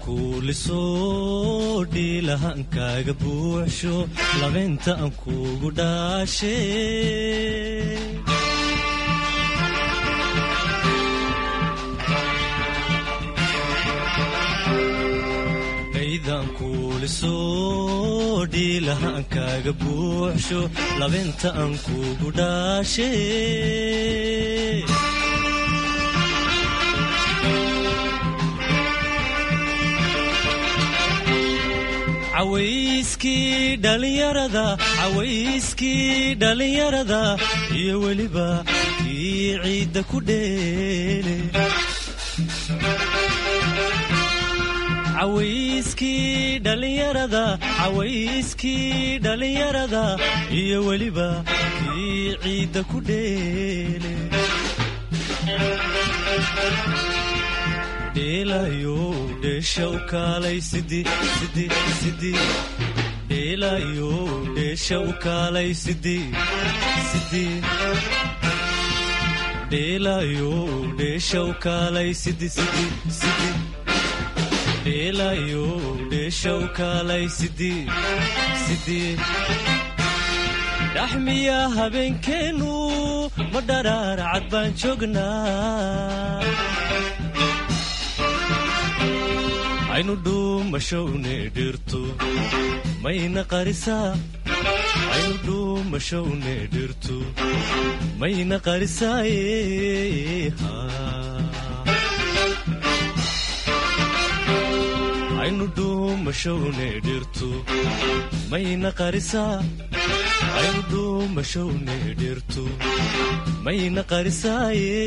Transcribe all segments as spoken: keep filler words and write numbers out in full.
kuuliso dhiilahan kaaga buuxsho labeenta aan kuugu dhaashay kaydan kuuliso dhiilahan kaaga buuxsho labeenta aan kuugu dhaashay awayskii dhalinyarada awayskii dhalinyarada iyo weliba kii ciidda ku dheele awayskii dhalinyarada awayskii dhalinyarada iyo weliba kii ciidda ku dheele Delayo desha ukalay sidi sidi sidi Delayo desha ukalay sidi sidi Delayo desha ukalay sidi sidi sidi Delayo desha ukalay sidi sidi Rahmiya habeenkeenu madaraar cad baan joognaa aynu dhuumashowne dhirtu mayna qarisaa aynu dhuumashowne dhirtu mayna qarisaaye aynu dhuumashowne dhirtu mayna qarisaa aynu dhuumashowne dhirtu mayna qarisaaye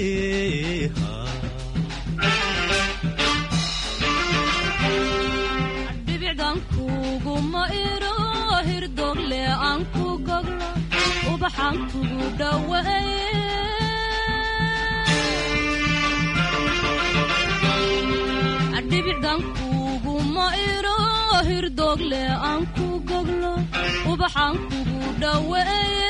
Kuma iro hirdogle anku goglo ubaxan kugu dhawaye adibicdan kuma iro hirdogle anku goglo ubaxan kugu dhawaye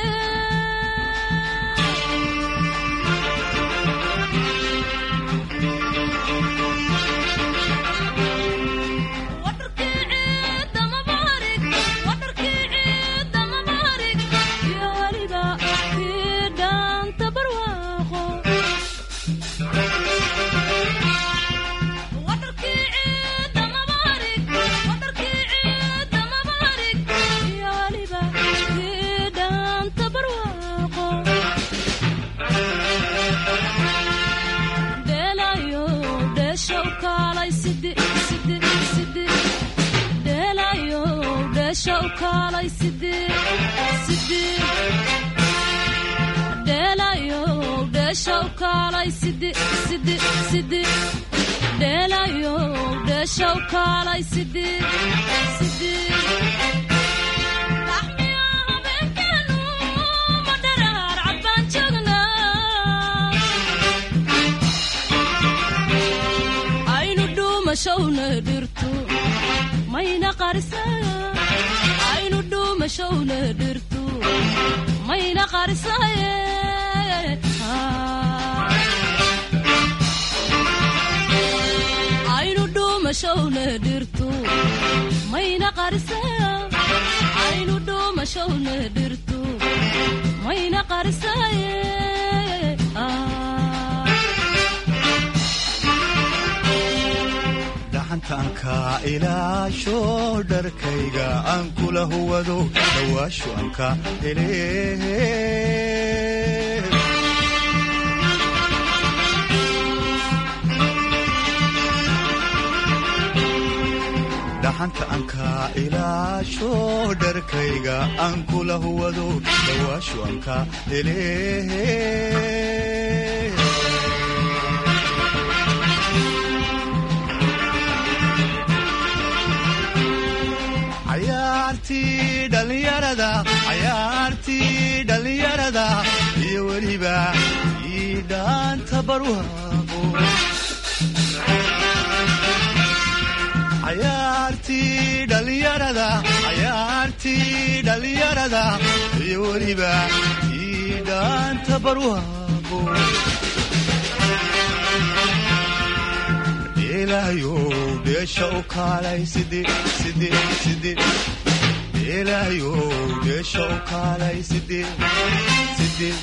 Shawkalay sidi sidi Delayo de shawkalay sidi sidi sidi Delayo de shawkalay sidi sidi Rahmiya habeenkeenu madaraar cad baan joognaa aynu dhuumashowne dhirtu mayna qarisaa aynu dhuumashowne dhirtu mayna qarisaaye aynu dhuumashowne dhirtu mayna qarisaaye aynu dhuumashowne dhirtu mayna qarisaaye dhaxantaanka ilaasho dharkayga aan kula huwado dhawaasho anka hele dhaxantaanka ilaasho dharkayga aan kula huwado dhawaasho anka hele Ayarti dhalinyarada ayarti dhalinyarada iyo weliba idanta barwaaqo ayarti dhalinyarada ayarti dhalinyarada iyo weliba idanta barwaaqo إلهيو بيشو كالاي سيدي سيدي سيدي إلهيو بيشو كالاي سيدي سيدي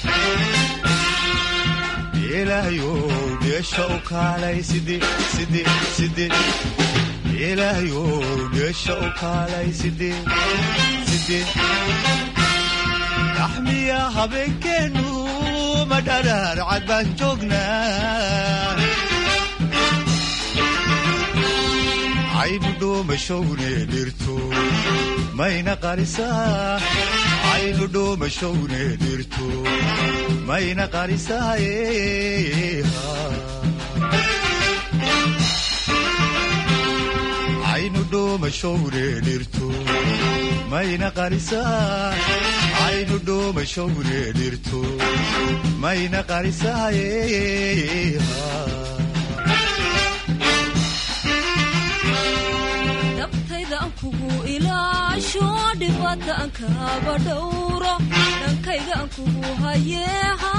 إلهيو بيشو كالاي سيدي سيدي سيدي إلهيو بيشو كالاي سيدي سيدي أحمي يا هبكنو مدرر عدبان جوجنا عينو مشوني ديرتو ماينا قارسا عينو مشوني ديرتو ماينا قارسا عينو مشوني ديرتو ماينا قارسا عينو مشوني ديرتو ماينا قارسا kugu ilaasho dhibata aan kaaba dhowro dhankayga aan kugu hayeeha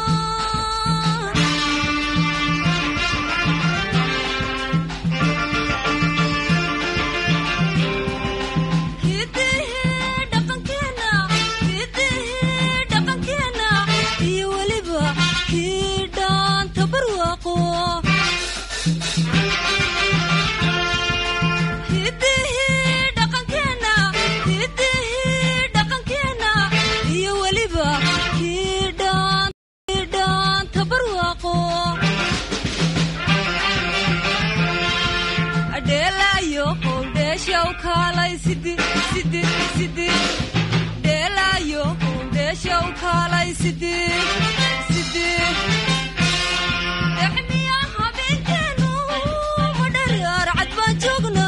iyo weliba kii dhaanta barwaaqo Kalay sidi sidi sidi delayo desho kalay sidi sidi dexmiya habeenkenu madar adba joogna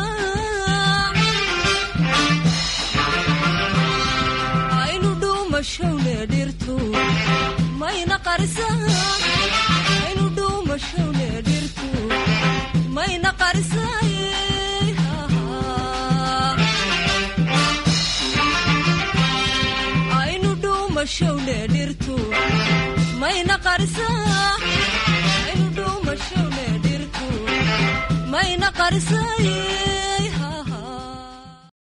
aynu dhuma shawle dirtu mayna qarsa aynu dhuma shawle dirtu mayna qarsa shawle dirtu mayna qarsa aynu dhuma shawle dirtu mayna qarsa